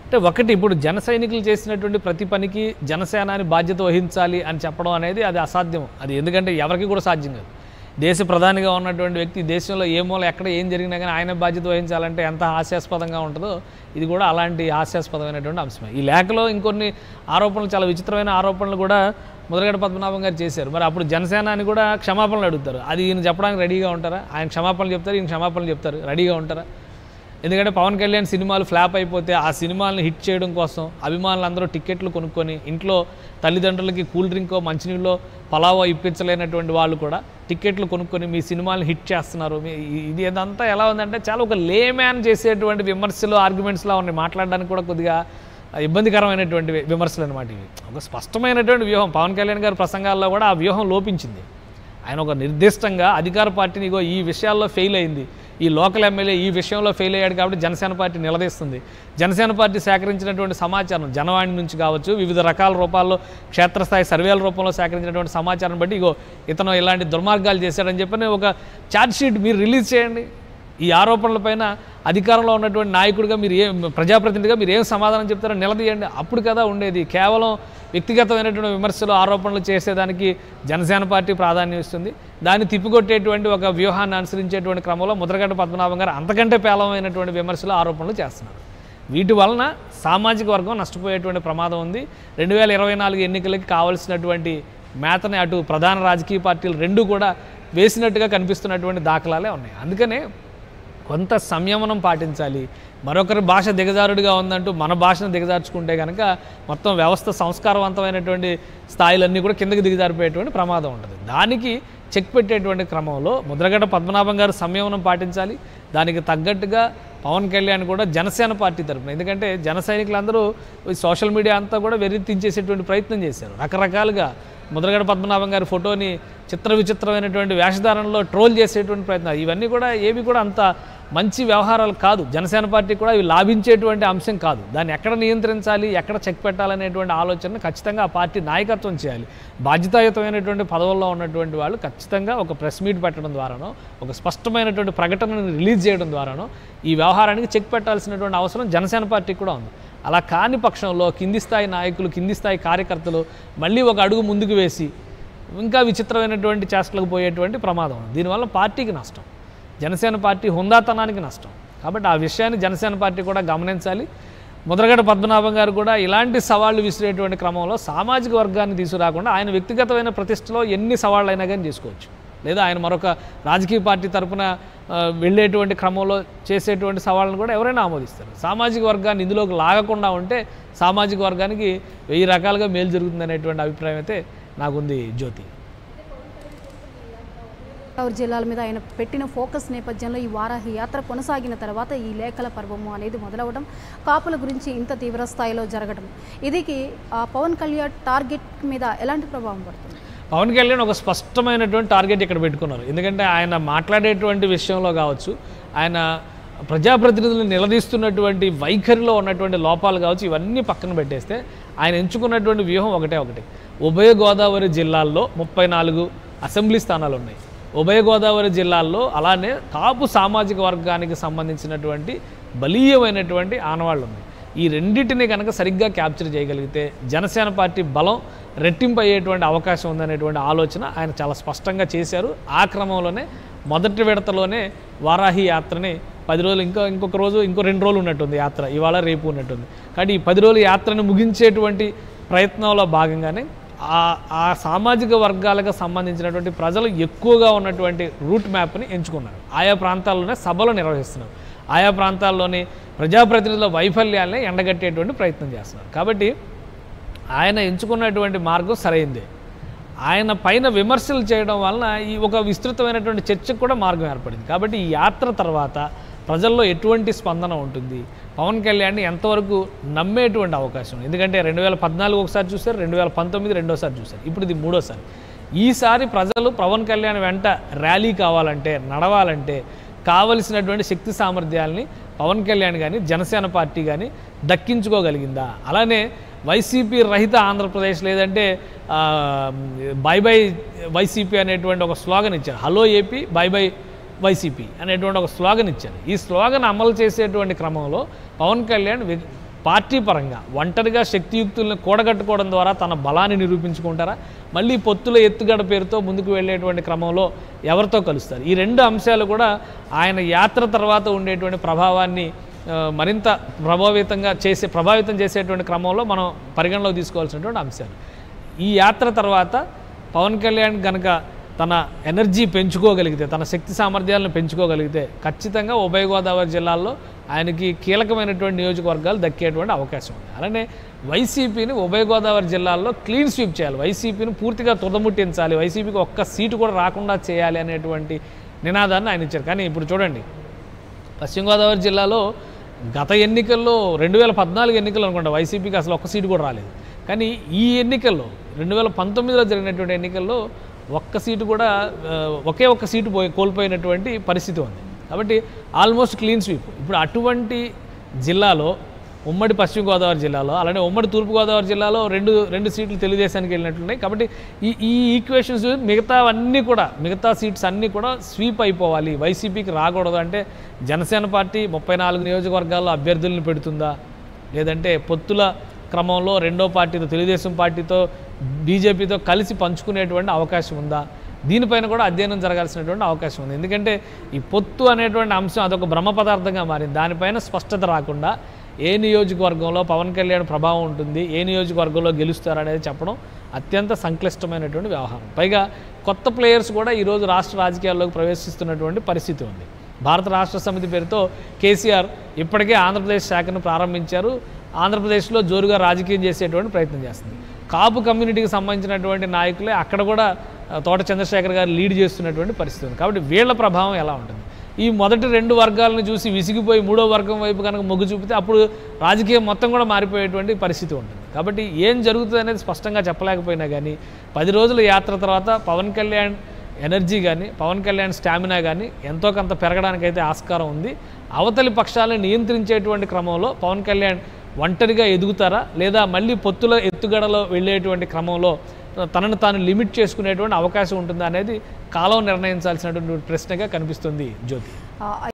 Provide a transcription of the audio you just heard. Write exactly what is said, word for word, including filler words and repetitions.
అంటే ఒకటి ఇప్పుడు జన సైనికులు చేసినటువంటి ప్రతి పనికి జనసేనాని బాధ్యత వహించాలి అని చెప్పడం అనేది అది అసాధ్యం. అది ఎందుకంటే ఎవరికి కూడా సాధ్యం కాదు. దేశ ప్రధానిగా ఉన్నటువంటి వ్యక్తి దేశంలో ఏ మూల ఎక్కడ ఏం జరిగినా కానీ ఆయన బాధ్యత వహించాలంటే ఎంత హాస్యాస్పదంగా ఉంటుందో ఇది కూడా అలాంటి హాస్యాస్పదమైనటువంటి అంశమే. ఈ లేఖలో ఇంకొన్ని ఆరోపణలు, చాలా విచిత్రమైన ఆరోపణలు కూడా ముద్రగడ పద్మనాభం గారు చేశారు. మరి అప్పుడు జనసేనాని కూడా క్షమాపణలు అడుగుతారు. అది ఈయన చెప్పడానికి రెడీగా ఉంటారా? ఆయన క్షమాపణలు చెప్తారు, ఈయన క్షమాపణలు చెప్తారు, రెడీగా ఉంటారా? ఎందుకంటే పవన్ కళ్యాణ్ సినిమాలు ఫ్లాప్ అయిపోతే ఆ సినిమాలను హిట్ చేయడం కోసం అభిమానులందరూ టికెట్లు కొనుక్కొని ఇంట్లో తల్లిదండ్రులకి కూల్ డ్రింకో మంచినీళ్ళో పలావో ఇప్పించలేనటువంటి వాళ్ళు కూడా టికెట్లు కొనుక్కొని మీ సినిమాలను హిట్ చేస్తున్నారు. ఇది ఇదంతా ఎలా ఉందంటే చాలా ఒక లేమ్యాన్ చేసేటువంటి విమర్శలు, ఆర్గ్యుమెంట్స్లా ఉన్నాయి. మాట్లాడడానికి కూడా కొద్దిగా ఇబ్బందికరమైనటువంటి విమర్శలు అనమాట ఇవి. ఒక స్పష్టమైనటువంటి వ్యూహం పవన్ కళ్యాణ్ గారి ప్రసంగాల్లో కూడా ఆ వ్యూహం లోపించింది. ఆయన ఒక నిర్దిష్టంగా అధికార పార్టీని ఇగో ఈ విషయాల్లో ఫెయిల్ అయింది, ఈ లోకల్ ఎమ్మెల్యే ఈ విషయంలో ఫెయిల్ అయ్యాడు కాబట్టి జనసేన పార్టీ నిలదీస్తుంది. జనసేన పార్టీ సేకరించినటువంటి సమాచారం జనవాణి నుంచి కావచ్చు, వివిధ రకాల రూపాల్లో క్షేత్రస్థాయి సర్వేల రూపంలో సేకరించినటువంటి సమాచారం బట్టి ఇగో ఇతను ఇలాంటి దుర్మార్గాలు చేశాడని చెప్పని ఒక ఛార్జ్షీట్ మీరు రిలీజ్ చేయండి. ఈ ఆరోపణలపైన అధికారంలో ఉన్నటువంటి నాయకుడిగా మీరు ఏం, ప్రజాప్రతినిధిగా మీరు ఏం సమాధానం చెప్తారో నిలదీయండి. అప్పుడు కదా ఉండేది. కేవలం వ్యక్తిగతమైనటువంటి విమర్శలు, ఆరోపణలు చేసేదానికి జనసేన పార్టీ ప్రాధాన్యం ఇస్తుంది. దాన్ని తిప్పికొట్టేటువంటి ఒక వ్యూహాన్ని అనుసరించేటువంటి క్రమంలో ముద్రగడ పద్మనాభం గారు అంతకంటే పేలవమైనటువంటి విమర్శలు, ఆరోపణలు చేస్తున్నారు. వీటి వలన సామాజిక వర్గం నష్టపోయేటువంటి ప్రమాదం ఉంది. రెండు వేల ఇరవై నాలుగు ఎన్నికలకి కావాల్సినటువంటి మేతని అటు ప్రధాన రాజకీయ పార్టీలు రెండు కూడా వేసినట్టుగా కనిపిస్తున్నటువంటి దాఖలాలే ఉన్నాయి. అందుకనే కొంత సంయమనం పాటించాలి. మరొకరి భాష దిగజారుడిగా ఉందంటూ మన భాషను దిగజార్చుకుంటే కనుక మొత్తం వ్యవస్థ సంస్కారవంతమైనటువంటి స్థాయిలన్నీ కూడా కిందకి దిగజారిపోయేటువంటి ప్రమాదం ఉంటుంది. దానికి చెక్ పెట్టేటువంటి క్రమంలో ముద్రగడ పద్మనాభం గారు సంయమనం పాటించాలి. దానికి తగ్గట్టుగా పవన్ కళ్యాణ్ కూడా జనసేన పార్టీ తరపున, ఎందుకంటే జన సైనికులందరూ సోషల్ మీడియా అంతా కూడా వెర్రెత్తించేసేటువంటి ప్రయత్నం చేశారు. రకరకాలుగా ముద్రగడ పద్మనాభం గారి ఫోటోని చిత్ర విచిత్రమైనటువంటి వేషధారణలో ట్రోల్ చేసేటువంటి ప్రయత్నాలు, ఇవన్నీ కూడా ఏవి కూడా అంత మంచి వ్యవహారాలు కాదు. జనసేన పార్టీ కూడా ఇవి లాభించేటువంటి అంశం కాదు. దాన్ని ఎక్కడ నియంత్రించాలి, ఎక్కడ చెక్ పెట్టాలనేటువంటి ఆలోచన ఖచ్చితంగా ఆ పార్టీ నాయకత్వం చేయాలి. బాధ్యతాయుతమైనటువంటి పదవుల్లో ఉన్నటువంటి వాళ్ళు ఖచ్చితంగా ఒక ప్రెస్ మీట్ పెట్టడం ద్వారానో, ఒక స్పష్టమైనటువంటి ప్రకటనను రిలీజ్ చేయడం ద్వారానో ఈ వ్యవహారానికి చెక్ పెట్టాల్సినటువంటి అవసరం జనసేన పార్టీకి కూడా ఉంది. అలా కాని పక్షంలో కింది స్థాయి నాయకులు, కింది స్థాయి కార్యకర్తలు మళ్ళీ ఒక అడుగు ముందుకు వేసి ఇంకా విచిత్రమైనటువంటి చేష్టలకు పోయేటువంటి ప్రమాదం. దీనివల్ల పార్టీకి నష్టం, జనసేన పార్టీ హుందాతనానికి నష్టం. కాబట్టి ఆ విషయాన్ని జనసేన పార్టీ కూడా గమనించాలి. ముద్రగడ పద్మనాభం గారు కూడా ఇలాంటి సవాళ్లు విసిరేటువంటి క్రమంలో సామాజిక వర్గాన్ని తీసుకురాకుండా ఆయన వ్యక్తిగతమైన ప్రతిష్టలో ఎన్ని సవాళ్ళు అయినా కానీ చేసుకోవచ్చు. లేదా ఆయన మరొక రాజకీయ పార్టీ తరఫున వెళ్ళేటువంటి క్రమంలో చేసేటువంటి సవాళ్ళను కూడా ఎవరైనా ఆమోదిస్తారు. సామాజిక వర్గాన్ని ఇందులోకి లాగకుండా ఉంటే సామాజిక వర్గానికి వెయ్యి రకాలుగా మేలు జరుగుతుందనేటువంటి అభిప్రాయం అయితే నాకుంది. జ్యోతి, గోదావరి జిల్లాల మీద ఆయన పెట్టిన ఫోకస్ నేపథ్యంలో ఈ వారాహి యాత్ర కొనసాగిన తర్వాత ఈ లేఖల పర్వము అనేది మొదలవడం, కాపుల గురించి ఇంత తీవ్ర స్థాయిలో జరగడం, ఇది పవన్ కళ్యాణ్ టార్గెట్ మీద ఎలాంటి ప్రభావం పడుతుంది? పవన్ కళ్యాణ్ ఒక స్పష్టమైనటువంటి టార్గెట్ ఇక్కడ పెట్టుకున్నారు. ఎందుకంటే ఆయన మాట్లాడేటువంటి విషయంలో కావచ్చు, ఆయన ప్రజాప్రతినిధులను నిలదీస్తున్నటువంటి వైఖరిలో ఉన్నటువంటి లోపాలు కావచ్చు, ఇవన్నీ పక్కన పెట్టేస్తే ఆయన ఎంచుకున్నటువంటి వ్యూహం ఒకటే ఒకటి. ఉభయ గోదావరి జిల్లాల్లో ముప్పై నాలుగు అసెంబ్లీ స్థానాలు ఉన్నాయి. ఉభయ గోదావరి జిల్లాల్లో అలానే కాపు సామాజిక వర్గానికి సంబంధించినటువంటి బలీయమైనటువంటి ఆనవాళ్ళు ఉన్నాయి. ఈ రెండింటిని కనుక సరిగ్గా క్యాప్చర్ చేయగలిగితే జనసేన పార్టీ బలం రెట్టింపు అయ్యేటువంటి అవకాశం ఉందనేటువంటి ఆలోచన ఆయన చాలా స్పష్టంగా చేశారు. ఆ క్రమంలోనే మొదటి విడతలోనే వారాహి యాత్రని పది రోజులు ఇంకో ఇంకొక రోజు ఇంకో రెండు రోజులు ఉన్నట్టుంది యాత్ర, ఇవాళ రేపు ఉన్నట్టుంది. కాబట్టి ఈ పది రోజుల యాత్రను ముగించేటువంటి ప్రయత్నంలో భాగంగానే ఆ ఆ సామాజిక వర్గాలకు సంబంధించినటువంటి ప్రజలు ఎక్కువగా ఉన్నటువంటి రూట్ మ్యాప్ని ఎంచుకున్నారు. ఆయా ప్రాంతాల్లోనే సభలు నిర్వహిస్తున్నారు. ఆయా ప్రాంతాల్లోని ప్రజాప్రతినిధుల వైఫల్యాన్ని ఎండగట్టేటువంటి ప్రయత్నం చేస్తున్నారు. కాబట్టి ఆయన ఎంచుకున్నటువంటి మార్గం సరైందే. ఆయన పైన విమర్శలు చేయడం వలన ఈ ఒక విస్తృతమైనటువంటి చర్చకు కూడా మార్గం ఏర్పడింది. కాబట్టి ఈ యాత్ర తర్వాత ప్రజల్లో ఎటువంటి స్పందన ఉంటుంది, పవన్ కళ్యాణ్ని ఎంతవరకు నమ్మేటువంటి అవకాశం. ఎందుకంటే రెండు వేల పద్నాలుగు ఒకసారి చూశారు, రెండు వేల పంతొమ్మిది రెండోసారి చూశారు, ఇప్పుడు ఇది మూడోసారి. ఈసారి ప్రజలు పవన్ కళ్యాణ్ వెంట ర్యాలీ కావాలంటే, నడవాలంటే కావలసినటువంటి శక్తి సామర్థ్యాలని పవన్ కళ్యాణ్ కానీ జనసేన పార్టీ కానీ దక్కించుకోగలిగిందా? అలానే వైసీపీ రహిత ఆంధ్రప్రదేశ్, లేదంటే బై బై వైసీపీ అనేటువంటి ఒక స్లోగన్ ఇచ్చారు. Hello AP, bye bye YCP అనేటువంటి ఒక స్లోగన్ ఇచ్చారు. ఈ స్లోగన్ అమలు చేసేటువంటి క్రమంలో పవన్ కళ్యాణ్ పార్టీ పరంగా ఒంటరిగా శక్తియుక్తులను కూడగట్టుకోవడం ద్వారా తన బలాన్ని నిరూపించుకుంటారా, మళ్ళీ పొత్తుల ఎత్తుగడ పేరుతో ముందుకు వెళ్ళేటువంటి క్రమంలో ఎవరితో కలుస్తారు? ఈ రెండు అంశాలు కూడా ఆయన యాత్ర తర్వాత ఉండేటువంటి ప్రభావాన్ని మరింత ప్రభావితంగా చేసే ప్రభావితం చేసేటువంటి క్రమంలో మనం పరిగణలోకి తీసుకోవాల్సినటువంటి అంశాలు. ఈ యాత్ర తర్వాత పవన్ కళ్యాణ్ కనుక తన ఎనర్జీ పెంచుకోగలిగితే, తన శక్తి సామర్థ్యాలను పెంచుకోగలిగితే ఖచ్చితంగా ఉభయ గోదావరి జిల్లాల్లో ఆయనకి కీలకమైనటువంటి నియోజకవర్గాలు దక్కేటువంటి అవకాశం ఉంది. అలానే వైసీపీని ఉభయ గోదావరి జిల్లాల్లో క్లీన్ స్వీప్ చేయాలి, వైసీపీని పూర్తిగా తుదముట్టించాలి, వైసీపీకి ఒక్క సీటు కూడా రాకుండా చేయాలి అనేటువంటి నినాదాన్ని ఆయన ఇచ్చారు. కానీ ఇప్పుడు చూడండి, పశ్చిమ గోదావరి జిల్లాలో గత ఎన్నికల్లో రెండు వేల పద్నాలుగు ఎన్నికలు అనుకుంటా వైసీపీకి అసలు ఒక్క సీటు కూడా రాలేదు. కానీ ఈ ఎన్నికల్లో రెండు వేల పంతొమ్మిదిలో జరిగినటువంటి ఎన్నికల్లో ఒక్క సీటు కూడా ఒకే ఒక్క సీటు పోయి కోల్పోయినటువంటి పరిస్థితి ఉంది. కాబట్టి ఆల్మోస్ట్ క్లీన్ స్వీప్. ఇప్పుడు అటువంటి జిల్లాలో, ఉమ్మడి పశ్చిమ గోదావరి జిల్లాలో, అలానే ఉమ్మడి తూర్పుగోదావరి జిల్లాలో రెండు రెండు సీట్లు తెలుగుదేశానికి వెళ్ళినట్లున్నాయి. కాబట్టి ఈ ఈ ఈక్వేషన్స్ మిగతా అన్నీ కూడా, మిగతా సీట్స్ అన్నీ కూడా స్వీప్ అయిపోవాలి, వైసీపీకి రాకూడదు అంటే జనసేన పార్టీ ముప్పై నాలుగు నియోజకవర్గాల్లో అభ్యర్థులను పెడుతుందా, లేదంటే పొత్తుల క్రమంలో రెండో పార్టీతో, తెలుగుదేశం పార్టీతో, బీజేపీతో కలిసి పంచుకునేటువంటి అవకాశం ఉందా? దీనిపైన కూడా అధ్యయనం జరగాల్సినటువంటి అవకాశం ఉంది. ఎందుకంటే ఈ పొత్తు అనేటువంటి అంశం అదొక బ్రహ్మ పదార్థంగా మారింది. దానిపైన స్పష్టత రాకుండా ఏ నియోజకవర్గంలో పవన్ కళ్యాణ్ ప్రభావం ఉంటుంది, ఏ నియోజకవర్గంలో గెలుస్తారనేది చెప్పడం అత్యంత సంక్లిష్టమైనటువంటి వ్యవహారం. పైగా కొత్త ప్లేయర్స్ కూడా ఈరోజు రాష్ట్ర రాజకీయాల్లోకి ప్రవేశిస్తున్నటువంటి పరిస్థితి ఉంది. భారత రాష్ట్ర సమితి పేరుతో కేసీఆర్ ఇప్పటికే ఆంధ్రప్రదేశ్ శాఖను ప్రారంభించారు. ఆంధ్రప్రదేశ్లో జోరుగా రాజకీయం చేసేటువంటి ప్రయత్నం చేస్తుంది. కాపు కమ్యూనిటీకి సంబంధించినటువంటి నాయకులే అక్కడ కూడా తోట చంద్రశేఖర్ గారు లీడ్ చేస్తున్నటువంటి పరిస్థితి ఉంది. కాబట్టి వీళ్ళ ప్రభావం ఎలా ఉంటుంది? ఈ మొదటి రెండు వర్గాలను చూసి విసిగిపోయి మూడో వర్గం వైపు కనుక మొగ్గు చూపితే అప్పుడు రాజకీయం మొత్తం కూడా మారిపోయేటువంటి పరిస్థితి ఉంటుంది. కాబట్టి ఏం జరుగుతుంది అనేది స్పష్టంగా చెప్పలేకపోయినా కానీ పది రోజుల యాత్ర తర్వాత పవన్ కళ్యాణ్ ఎనర్జీ కానీ, పవన్ కళ్యాణ్ స్టామినా కానీ ఎంతో కొంత పెరగడానికైతే ఆస్కారం ఉంది. అవతలి పక్షాలను నియంత్రించేటువంటి క్రమంలో పవన్ కళ్యాణ్ ఒంటరిగా ఎదుగుతారా, లేదా మళ్ళీ పొత్తుల ఎత్తుగడలో వెళ్ళేటువంటి క్రమంలో తనను తాను లిమిట్ చేసుకునేటువంటి అవకాశం ఉంటుందా అనేది కాలం నిర్ణయించాల్సినటువంటి ప్రశ్నగా కనిపిస్తుంది జ్యోతి.